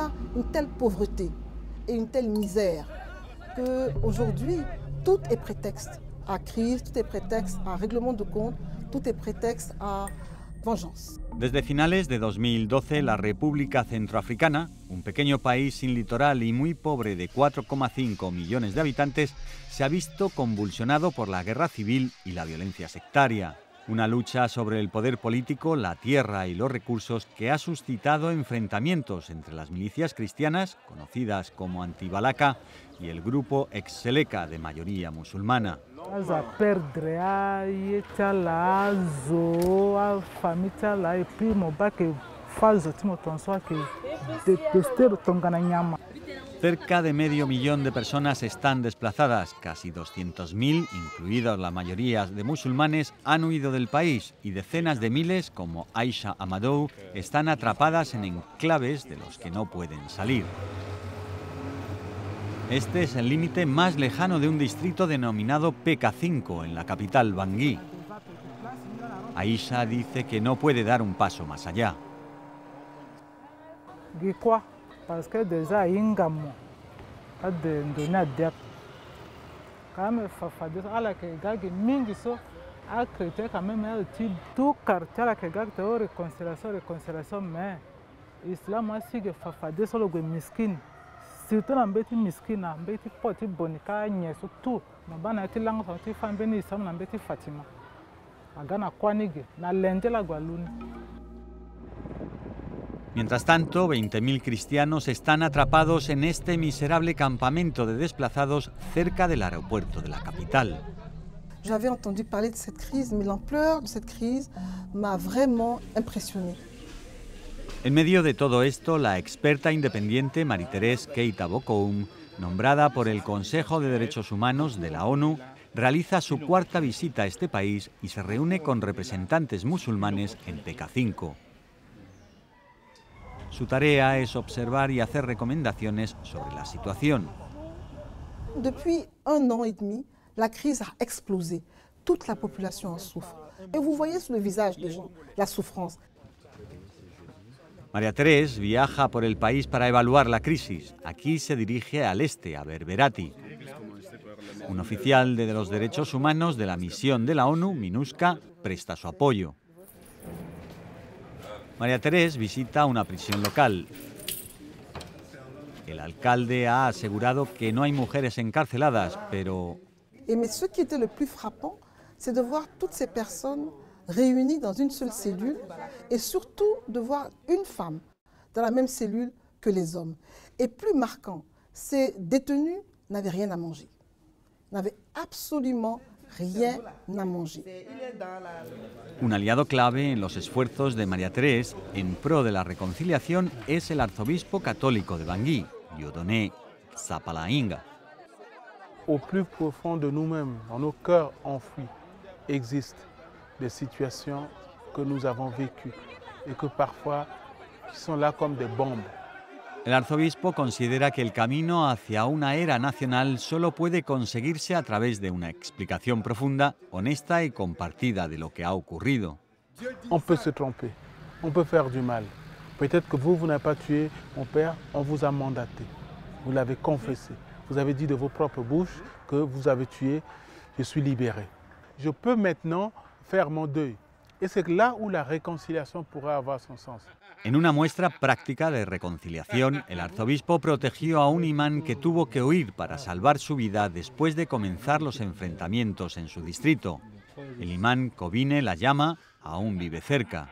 a une telle pauvreté et une telle misère qu'aujourd'hui, tout est prétexte à crise, tout est prétexte à règlement de compte, tout est prétexte à vengeance. Desde finales de 2012, la República Centroafricana, un pequeño país sin litoral y muy pobre de 4,5 millones de habitantes, se ha visto convulsionado por la guerra civil y la violencia sectaria. Una lucha sobre el poder político, la tierra y los recursos que ha suscitado enfrentamientos entre las milicias cristianas, conocidas como Anti-Balaka, y el grupo ex-Seleka de mayoría musulmana. Cerca de medio millón de personas están desplazadas, casi 200.000, incluidos la mayoría de musulmanes, han huido del país y decenas de miles, como Aisha Amadou, están atrapadas en enclaves de los que no pueden salir. Este es el límite más lejano de un distrito denominado PK5 en la capital Bangui. Aisha dice que no puede dar un paso más allá. Parce que déjà ingamo ade ndona dep kame fafade ala ke gage mingi so a créé quand même un type tout quartier la ke gage te réconciliation mais islam a sige fafade solo go miskin surtout na mbeti miskina mbeti poti bonika nyeso tout na bana ti lango so ti fambe ni islam na mbeti Fatima agana kwanige na lende la gwaluni. Mientras tanto, 20.000 cristianos están atrapados en este miserable campamento de desplazados cerca del aeropuerto de la capital. J'avais entendu parler de cette crise, mais l'ampleur de cette crise m'a vraiment impressionné. En medio de todo esto, la experta independiente Marie-Thérèse Keita Bokoum, nombrada por el Consejo de Derechos Humanos de la ONU, realiza su cuarta visita a este país y se reúne con representantes musulmanes en PK5. Su tarea es observar y hacer recomendaciones sobre la situación. Depuis 1 an et demi, la crise a explosé. Toute la population en souffre. Et vous voyez sur le visage des gens la souffrance. Marie-Thérèse viaja por el país para evaluar la crisis. Aquí se dirige al este, a Berberati. Un oficial de los derechos humanos de la misión de la ONU, MINUSCA, presta su apoyo. Marie-Thérèse visita una prisión local. El alcalde ha asegurado que no hay mujeres encarceladas, pero... Mais ce qui était le plus frappant, c'est de voir toutes ces personnes réunies dans une seule cellule et surtout de voir une femme dans la même cellule que les hommes. Et plus marquant, ces détenus n'avaient rien à manger. N'avaient absolument rien à manger. Un aliado clave en los esfuerzos de Marie-Thérèse en pro de la reconciliación es el arzobispo católico de Bangui, Dieudonné Sapalainga. Au plus profond de nous-mêmes, dans nos cœurs enfouis, existent des situations que nous avons vécues et que parfois qui sont là comme des bombes. El arzobispo considera que el camino hacia una era nacional solo puede conseguirse a través de una explicación profunda, honesta y compartida de lo que ha ocurrido. On peut se tromper, on peut faire du mal. Peut-être que vous n'avez pas tué mon père, on vous a mandaté. Vous l'avez confessé. Vous avez dit de vos propres bouches que vous avez tué, je suis libéré. Je peux maintenant faire mon deuil. Et c'est là où la réconciliation pourrait avoir son sens. En una muestra práctica de reconciliación, el arzobispo protegió a un imán que tuvo que huir para salvar su vida después de comenzar los enfrentamientos en su distrito. El imán Kobine la llama, aún vive cerca.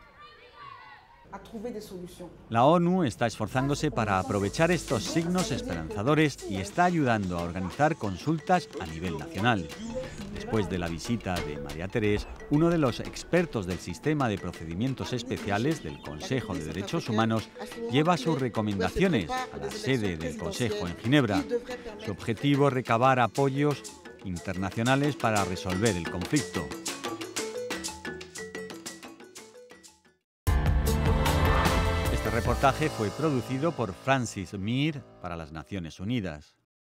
La ONU está esforzándose para aprovechar estos signos esperanzadores y está ayudando a organizar consultas a nivel nacional. Después de la visita de Marie-Thérèse, uno de los expertos del sistema de procedimientos especiales del Consejo de Derechos Humanos lleva sus recomendaciones a la sede del Consejo en Ginebra. Su objetivo es recabar apoyos internacionales para resolver el conflicto. Este reportaje fue producido por Francis Mir para las Naciones Unidas.